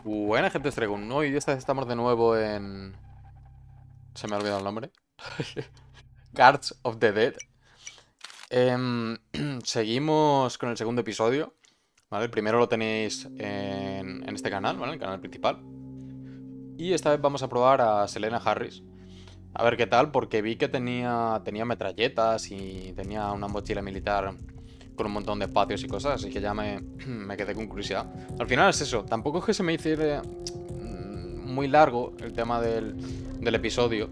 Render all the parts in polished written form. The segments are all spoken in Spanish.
Buena gente, os traigo un nuevo vídeo. Esta vez estamos de nuevo en... Se me ha olvidado el nombre. Cards of the Dead. Seguimos con el segundo episodio, ¿vale? El primero lo tenéis en este canal, ¿vale? El canal principal. Y esta vez vamos a probar a Selena Harris. A ver qué tal, porque vi que tenía metralletas y tenía una mochila militar con un montón de espacios y cosas, así que ya me quedé con curiosidad. Al final es eso, tampoco es que se me hiciera muy largo el tema del episodio,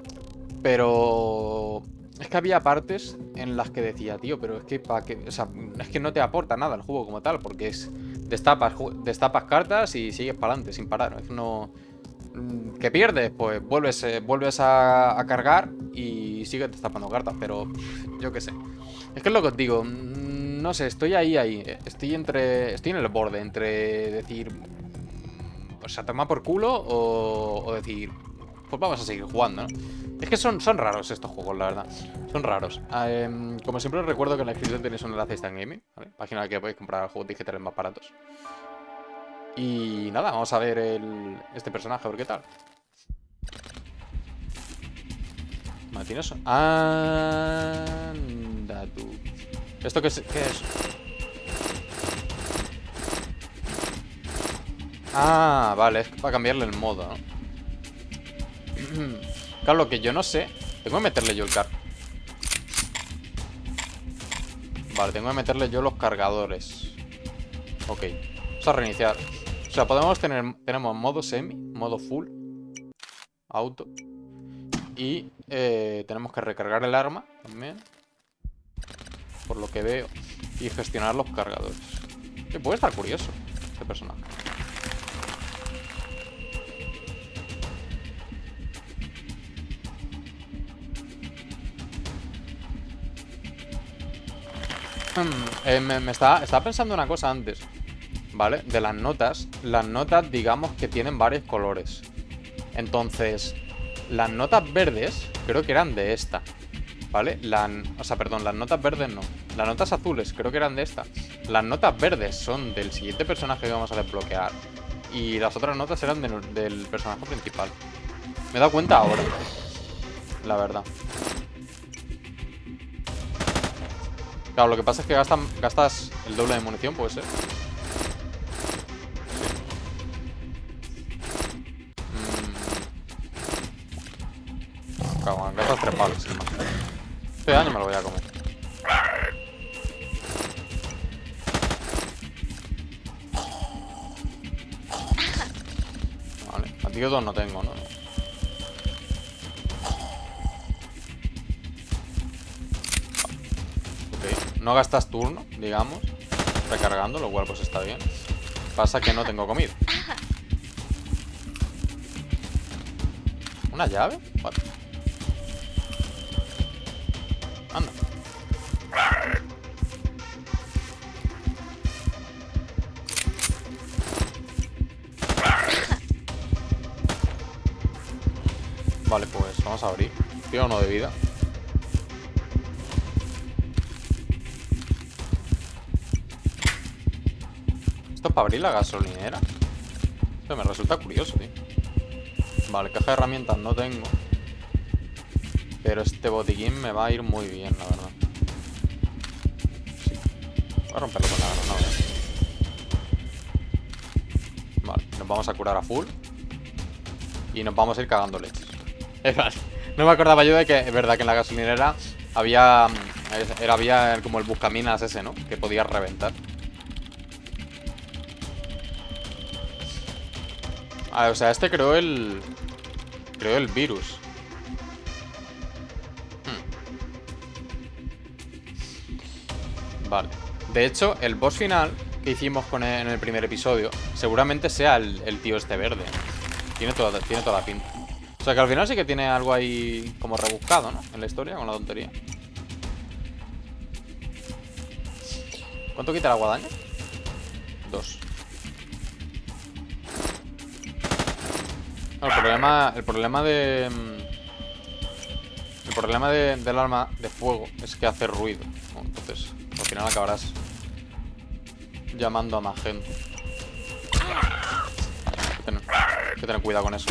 pero es que había partes en las que decía, tío, pero es que para qué, o sea, es que no te aporta nada el juego como tal, porque es destapas cartas y sigues para adelante sin parar. Es no que pierdes, pues vuelves a cargar y sigues destapando cartas, pero yo qué sé. Es que es lo que os digo, no sé, estoy ahí. Estoy en el borde entre decir, o sea, tomar por culo o decir, pues vamos a seguir jugando, ¿no? Es que son raros estos juegos, la verdad. Son raros. Como siempre os recuerdo que en la descripción tenéis un enlace a Instant Gaming, ¿vale? Página en la que podéis comprar juegos digitales más baratos. Y nada, vamos a ver este personaje, a ver qué tal. ¿Tienes? Anda tú. ¿Esto qué es? Ah, vale, es para cambiarle el modo, ¿no? Claro, lo que yo no sé. Tengo que meterle yo el car... Vale, tengo que meterle yo los cargadores. Ok. Vamos a reiniciar. O sea, tenemos modo semi, modo full, auto. Y tenemos que recargar el arma también, por lo que veo. Y gestionar los cargadores. Que puede estar curioso este personaje. Estaba pensando una cosa antes, ¿vale? De las notas. Las notas, digamos que tienen varios colores. Entonces, las notas verdes creo que eran de esta, ¿vale? O sea, perdón, las notas verdes no. Las notas azules creo que eran de esta. Las notas verdes son del siguiente personaje que vamos a desbloquear. Y las otras notas eran del personaje principal. Me he dado cuenta ahora, la verdad. Claro, lo que pasa es que gastas el doble de munición, puede ser. Claro, gastas 3 palos, sin más. Este daño me lo voy a comer. Vale, antídotos no tengo, ¿no? Ok, no gastas turno, digamos, recargando, lo cual pues está bien. Pasa que no tengo comida. ¿Una llave? Vale. Anda. Vale, pues vamos a abrir. Tiene uno de vida. ¿Esto es para abrir la gasolinera? Esto me resulta curioso, tío. Vale, caja de herramientas no tengo. Pero este botiquín me va a ir muy bien, la verdad. Sí. Voy a romperlo con la granada. Vale, nos vamos a curar a full. Y nos vamos a ir cagando leches. Vale. No me acordaba yo de que es verdad que en la gasolinera había como el buscaminas ese, ¿no? Que podías reventar. Ah, o sea, este creó el virus. Vale. De hecho, el boss final que hicimos en el primer episodio seguramente sea el tío este verde. Tiene toda la pinta. O sea que al final sí que tiene algo ahí como rebuscado, ¿no? En la historia, con la tontería. ¿Cuánto quita el agua daño? 2. No, el problema del arma de fuego es que hace ruido, ¿no? Entonces, al final acabarás llamando a más gente. que tener cuidado con eso.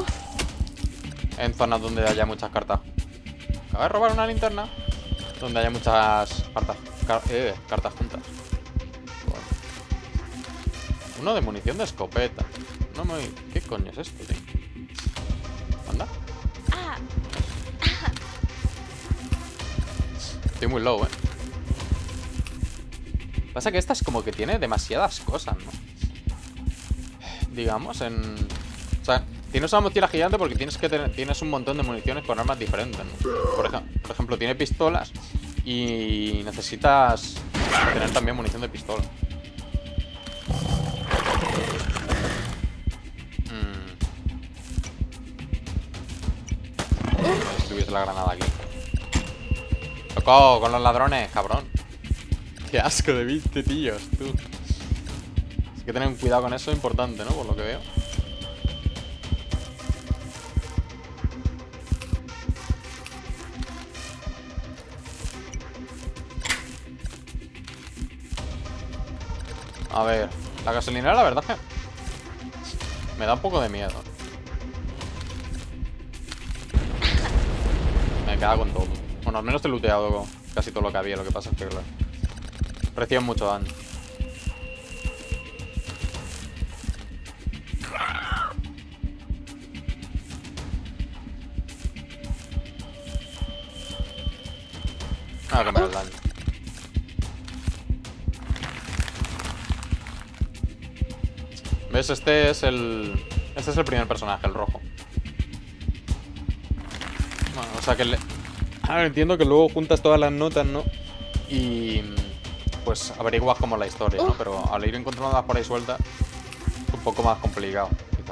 En zonas donde haya muchas cartas. Acaba de robar una linterna. Donde haya muchas cartas juntas. Bueno. Uno de munición de escopeta. No me... ¿Qué coño es esto, tío? ¿Anda? Estoy muy low, Pasa que esta es como que tiene demasiadas cosas, ¿no? Digamos, o sea, tienes una mochila gigante porque tienes un montón de municiones con armas diferentes, ¿no? Por ejemplo, tiene pistolas y necesitas tener también munición de pistola. Si tuviese la granada aquí. ¡Loco! Con los ladrones, cabrón. Qué asco de viste, tíos, tú. Hay que tener un cuidado con eso, es importante, ¿no? Por lo que veo. A ver, la gasolinera la verdad es que me da un poco de miedo. Me cago en todo. Bueno, al menos te he looteado casi todo lo que había. Lo que pasa es que, claro, reciben mucho daño. Ah, que me da el daño. ¿Ves? Este es el primer personaje, el rojo. Bueno, o sea que ahora entiendo que luego juntas todas las notas, ¿no? Y pues averiguas como la historia, ¿no? Pero al ir encontrándolas por ahí sueltas es un poco más complicado, quizá.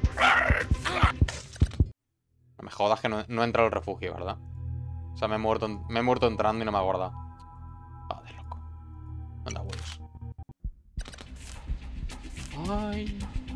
No me jodas que no entra al refugio, ¿verdad? O sea, me he muerto entrando y no me ha guardado. Joder, loco. Anda, huevos. Ay.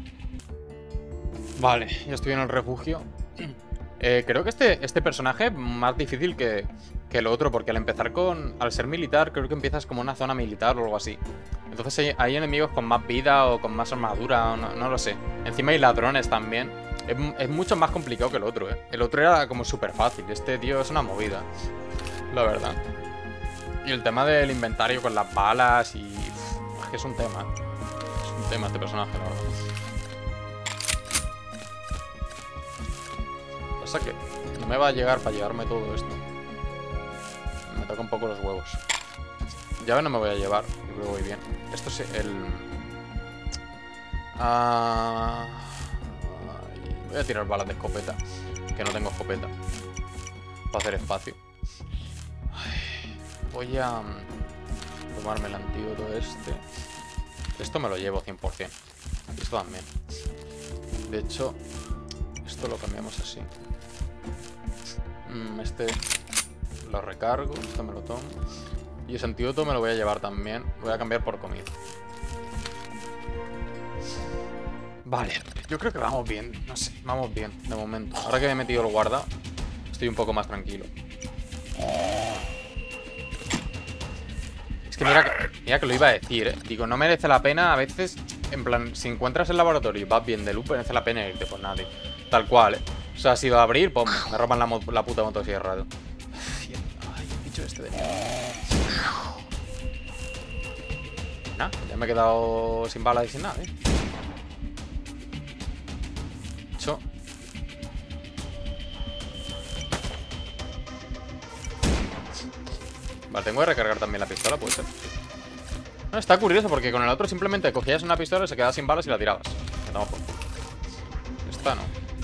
Vale, ya estoy en el refugio. Creo que este personaje es más difícil que el otro, porque al ser militar, creo que empiezas como una zona militar o algo así. Entonces hay enemigos con más vida o con más armadura, no lo sé. Encima hay ladrones también. Es mucho más complicado que el otro, El otro era como súper fácil. Este tío es una movida, la verdad. Y el tema del inventario con las balas y... es que es un tema. Es un tema este personaje, la verdad. Pasa que no me va a llegar para llevarme todo esto. Me toca un poco los huevos. Llave no me voy a llevar, yo creo que voy bien. Esto es el... voy a tirar balas de escopeta, que no tengo escopeta, para hacer espacio. Voy a tomarme el antídoto este. Esto me lo llevo 100%. Esto también. De hecho, esto lo cambiamos así. Este lo recargo, esto me lo tomo. Y ese antídoto me lo voy a llevar también. Lo voy a cambiar por comida. Vale, yo creo que vamos bien. No sé, vamos bien de momento. Ahora que me he metido el guarda, estoy un poco más tranquilo. Es que mira que lo iba a decir, Digo, no merece la pena a veces. En plan, si encuentras el laboratorio y vas bien de loot, merece la pena irte por nadie. Tal cual, O sea, si iba a abrir, pum, me roban la puta motosierra. Ay, el bicho este de mierda. Nah, ya me he quedado sin balas y sin nada, Bicho. Vale, tengo que recargar también la pistola, puede ser. No, está curioso porque con el otro simplemente cogías una pistola y se quedaba sin balas y la tirabas. Me tomo por culo. Esta no.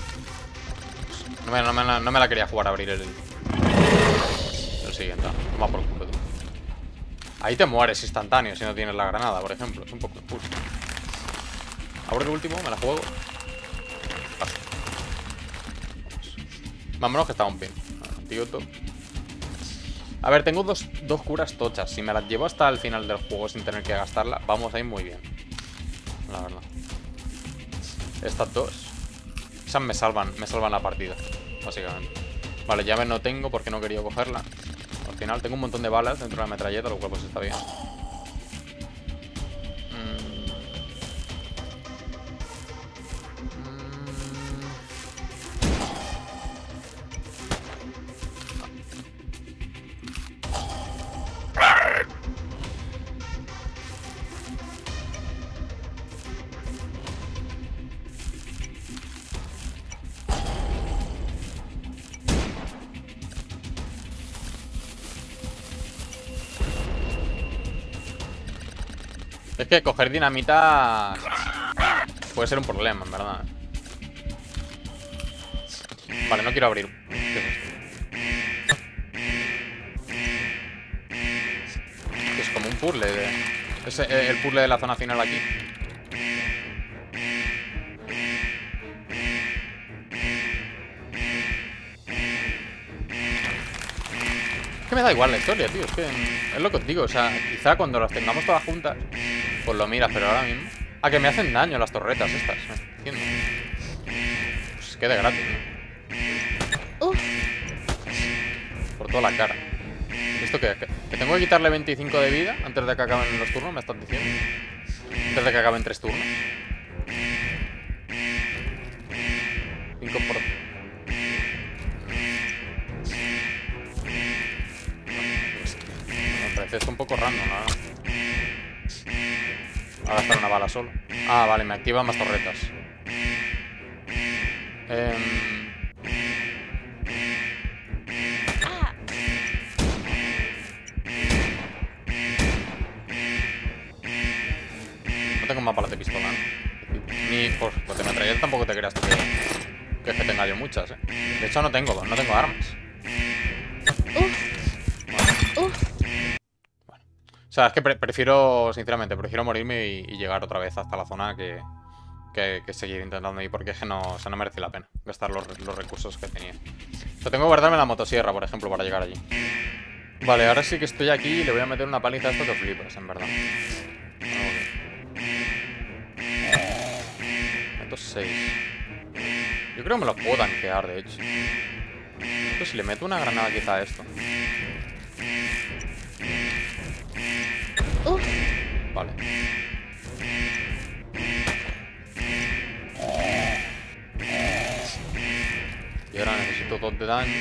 No me la quería jugar a abrir el siguiente. Toma por culo, tú. Ahí te mueres instantáneo si no tienes la granada, por ejemplo. Es un poco injusto. Abro el último, me la juego. Paso. Vámonos que está un pin. Antídoto. A ver, tengo dos curas tochas. Si me las llevo hasta el final del juego sin tener que gastarla, vamos a ir muy bien. La verdad. Estas dos. Esas me salvan la partida, básicamente. Vale, llave no tengo porque no quería cogerla. Al final tengo un montón de balas dentro de la metralleta, lo cual pues está bien. Es que coger dinamita puede ser un problema, en verdad. Vale, no quiero abrir. ¿Qué es esto? Es como un puzzle es el puzzle de la zona final aquí. Es que me da igual la historia, tío. Es que es lo que os digo. O sea, quizá cuando las tengamos todas juntas, pues lo miras, pero ahora mismo. Ah, que me hacen daño las torretas estas. Entiendo. Pues quede gratis, ¿no? Por toda la cara. ¿Esto qué es? ¿Que tengo que quitarle 25 de vida antes de que acaben los turnos? ¿Me estás diciendo? Antes de que acaben 3 turnos. 5 por... Me parece esto un poco random, ¿no? Voy a gastar una bala solo. Ah, vale, me activan más torretas. No tengo más balas de pistola, ¿no? Ni por de metralleta tampoco te creas tú que es que tenga yo muchas, ¿eh? De hecho no tengo armas. Bueno. O sea, es que prefiero, sinceramente, prefiero morirme y llegar otra vez hasta la zona que seguir intentando ir, porque es que no, o sea, no merece la pena gastar los recursos que tenía. O sea, tengo que guardarme la motosierra, por ejemplo, para llegar allí. Vale, ahora sí que estoy aquí y le voy a meter una paliza a esto que flipas, en verdad. Meto 6. Yo creo que me lo puedo tanquear, de hecho. Pero si le meto una granada quizá a esto. Vale. Y ahora necesito 2 de daño.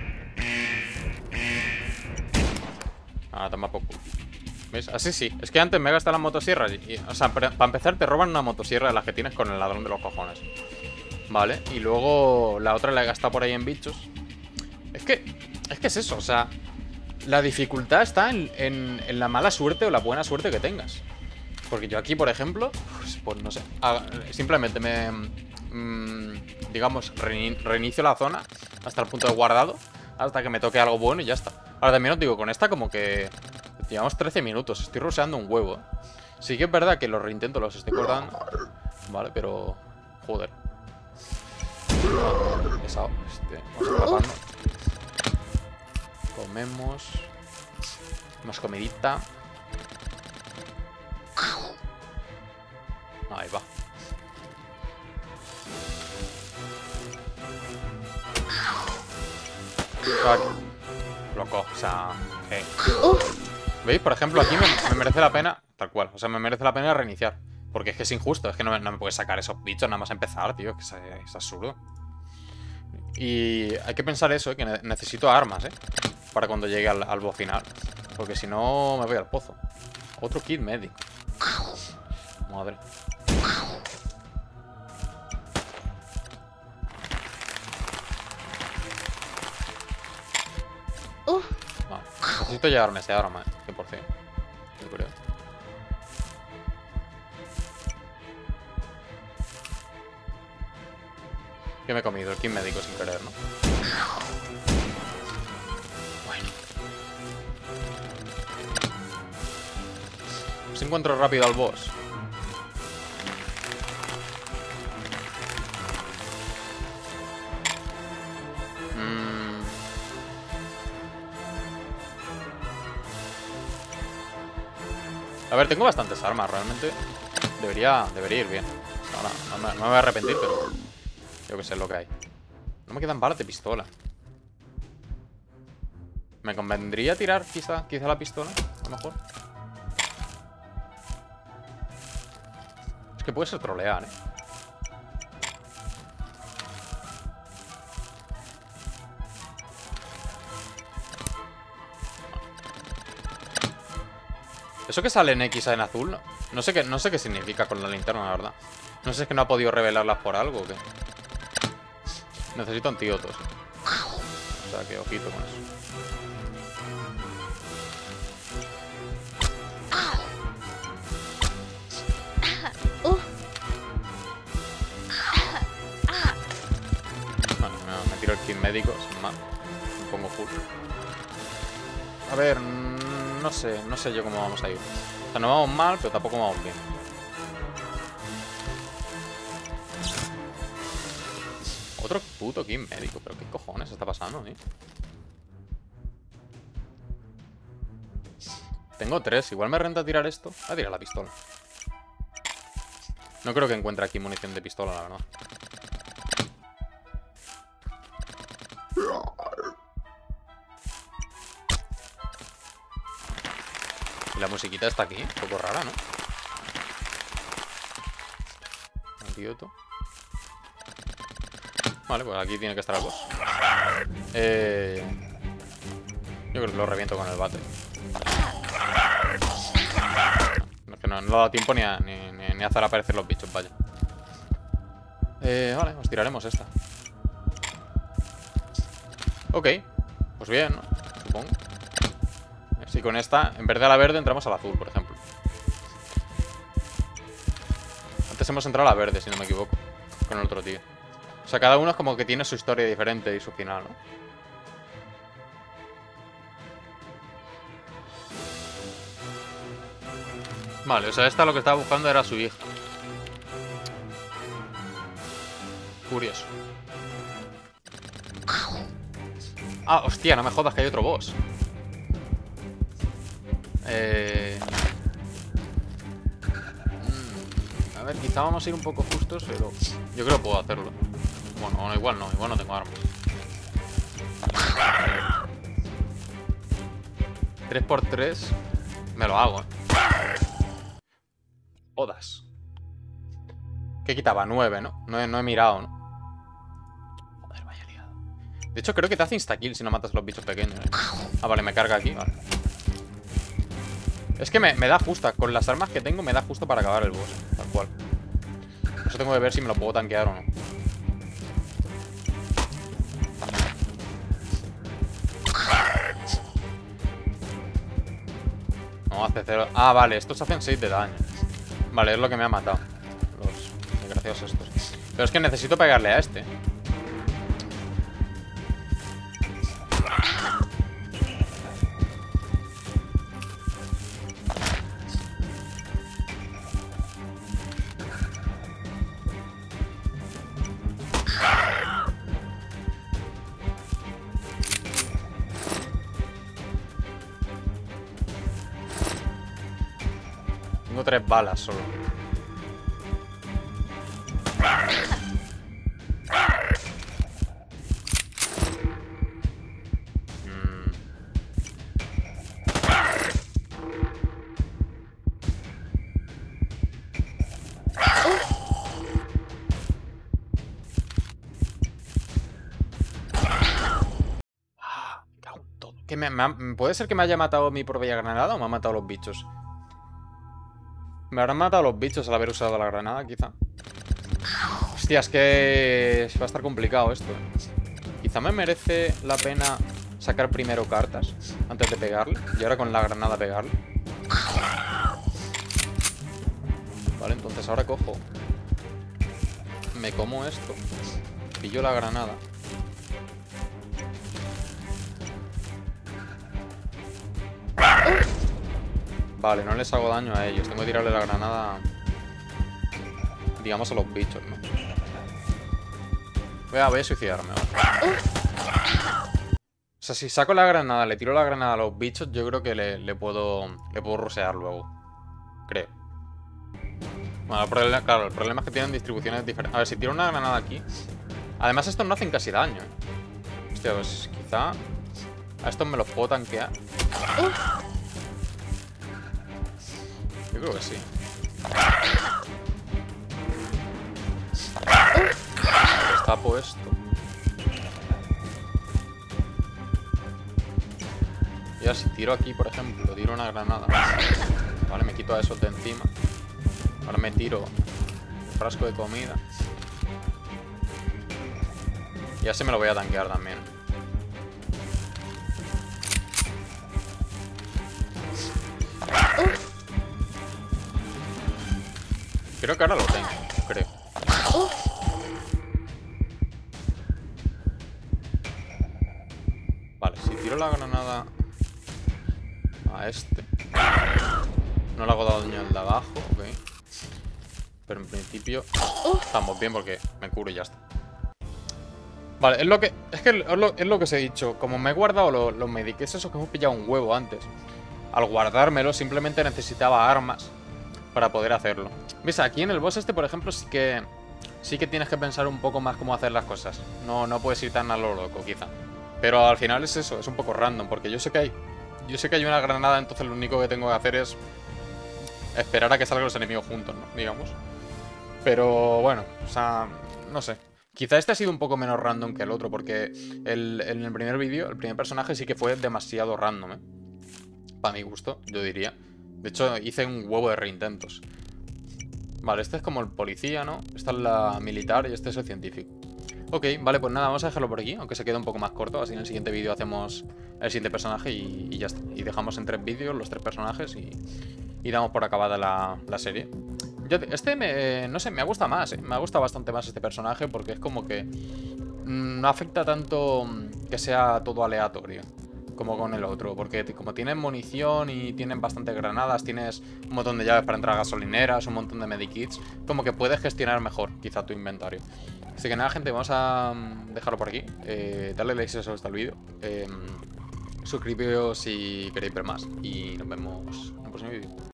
Ah, toma poco. ¿Ves? Así sí. Es que antes me he gastado las motosierras. O sea, para empezar te roban una motosierra de las que tienes con el ladrón de los cojones. Vale. Y luego la otra la he gastado por ahí en bichos. Es que es eso. O sea, la dificultad está en la mala suerte o la buena suerte que tengas. Porque yo aquí, por ejemplo, pues no sé. Simplemente digamos, reinicio la zona hasta el punto de guardado, hasta que me toque algo bueno y ya está. Ahora también os digo, con esta como que llevamos 13 minutos, estoy ruseando un huevo, ¿eh? Sí que es verdad que los reintentos los estoy cortando, vale, pero... joder. Pesado, vamos escapando. Comemos. Más comidita. Ahí va. Loco, o sea... ¿Veis? Por ejemplo, aquí me merece la pena... Tal cual, o sea, me merece la pena reiniciar. Porque es que es injusto, es que no me puedes sacar esos bichos nada más empezar, tío. Que es absurdo. Y hay que pensar eso, que necesito armas, para cuando llegue al boss final. Porque si no, me voy al pozo. Otro kit médico. Madre. No, necesito llevarme ese arma, 100%. Yo creo. Que me he comido el kit médico sin querer, ¿no? Bueno. Pues encuentro rápido al boss. A ver, tengo bastantes armas, realmente. Debería ir bien. Ahora, no me voy a arrepentir, pero... yo que sé lo que hay. No me quedan balas de pistola. ¿Me convendría tirar quizá la pistola? A lo mejor. Es que puede ser trolear, Eso que sale en X en azul, no sé qué significa con la linterna, la verdad. No sé si es que no ha podido revelarlas por algo o qué. Necesito antídotos. O sea que ojito con eso. kit médico, sin más. Me pongo full. A ver, no sé yo cómo vamos a ir. O sea, no vamos mal, pero tampoco vamos bien. Otro puto kit médico, pero ¿qué cojones está pasando, tío? Tengo 3, igual me renta tirar esto. Voy a tirar la pistola. No creo que encuentre aquí munición de pistola, la verdad. Y la musiquita está aquí, un poco rara, ¿no? Antídoto. Vale, pues aquí tiene que estar el boss. Yo creo que lo reviento con el bate. Es que no le ha dado tiempo ni a hacer aparecer los bichos, vaya. Vale, os tiraremos esta. Ok, pues bien, ¿no? Supongo. Si con esta, en vez de a la verde, entramos a la azul, por ejemplo. Antes hemos entrado a la verde, si no me equivoco. Con el otro tío. O sea, cada uno es como que tiene su historia diferente y su final, ¿no? Vale, o sea, esta lo que estaba buscando era su hija. Curioso. Ah, hostia, no me jodas que hay otro boss. A ver, quizá vamos a ir un poco justos, pero yo creo que puedo hacerlo. Bueno, igual no tengo armas. 3×3 me lo hago, Jodas. ¿Qué quitaba? 9, ¿no? No he mirado, ¿no? Joder, vaya liado. De hecho, creo que te hace insta-kill si no matas a los bichos pequeños, Ah, vale, me carga aquí, vale. Es que me da justa. Con las armas que tengo me da justo para acabar el boss, tal cual. Por eso tengo que ver si me lo puedo tanquear o no. No, hace 0. Ah, vale, estos hacen 6 de daño. Vale, es lo que me ha matado. Los desgraciados estos. Pero es que necesito pegarle a este. Tengo 3 balas solo. Me cago en todo. ¿Puede ser que me haya matado mi propia granada o me ha matado los bichos? Me habrán matado los bichos al haber usado la granada, quizá. Hostia, es que va a estar complicado esto. Quizá me merece la pena sacar primero cartas antes de pegarle. Y ahora con la granada pegarle. Vale, entonces ahora cojo. Me como esto. Pillo la granada. Vale, no les hago daño a ellos. Tengo que tirarle la granada, digamos, a los bichos, ¿no? Voy a suicidarme, ¿vale? O sea, si saco la granada, le tiro la granada a los bichos, yo creo que le puedo rusear luego. Creo. Bueno, claro, el problema es que tienen distribuciones diferentes. A ver, si tiro una granada aquí. Además, estos no hacen casi daño, Hostia, pues quizá a estos me los puedo tanquear. Yo creo que sí. Destapo esto. Y ahora si tiro aquí, por ejemplo, tiro una granada. Vale, me quito a esos de encima. Ahora me tiro el frasco de comida. Y así me lo voy a tanquear también. Creo que ahora lo tengo, creo. tiro la granada a este, no le hago daño al de abajo, ok. Pero en principio estamos bien porque me curo y ya está. Vale, es lo que os he dicho. Como me he guardado los medikits, eso que hemos pillado un huevo antes. Al guardármelo simplemente necesitaba armas para poder hacerlo. ¿Ves? Aquí en el boss este, por ejemplo, sí que tienes que pensar un poco más cómo hacer las cosas. No puedes ir tan a lo loco, quizá. Pero al final es eso, es un poco random, porque yo sé que hay una granada, entonces lo único que tengo que hacer es esperar a que salgan los enemigos juntos, ¿no? Digamos. Pero bueno, o sea, no sé. Quizá este ha sido un poco menos random que el otro, porque en el primer vídeo, el primer personaje sí que fue demasiado random, ¿eh? Para mi gusto, yo diría. De hecho, hice un huevo de reintentos. Vale, este es como el policía, ¿no? Esta es la militar y este es el científico. Ok, vale, pues nada, vamos a dejarlo por aquí, aunque se quede un poco más corto. Así en el siguiente vídeo hacemos el siguiente personaje y ya está. Y dejamos en 3 vídeos los 3 personajes y damos por acabada la serie. No sé, me gusta más, ¿eh? Me gusta bastante más este personaje porque es como que no afecta tanto que sea todo aleatorio como con el otro, porque como tienen munición y tienen bastantes granadas, tienes un montón de llaves para entrar a gasolineras, un montón de medikits, como que puedes gestionar mejor quizá tu inventario. Así que nada, gente, vamos a dejarlo por aquí. Darle like si os gusta el vídeo, suscribiros si queréis ver más y nos vemos en el próximo vídeo.